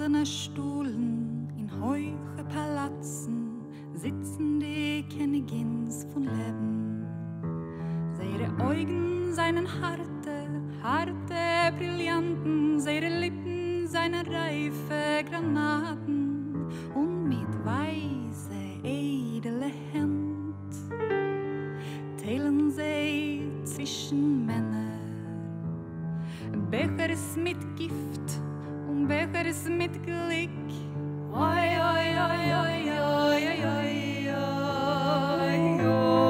goldene Stuhlen in hohe Palatsen sitzen die Königins von Leben. Ihre Augen seien harte Brillanten, ihre Lippen seien reife Granaten und mit weiße, edle Händ teilen sie zwischen Männer. Bechers mit Gift und Bechers mit Glück. Oi, oi, oi, oi, oi, oi, oi, oi,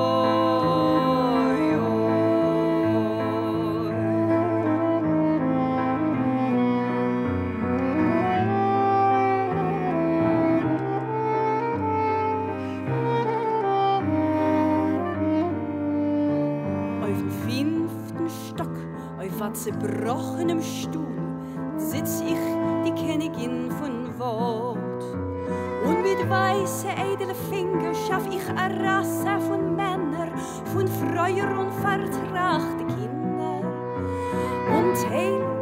Auf dem 5. Stock, auf einem zerbrochenem Stuhl, sitz ich, die Königin von Wort. Und mit weißen, edlen Fingern schaff ich eine Rasse von Männern, von Freuer und vertrachte Kinder. Und heil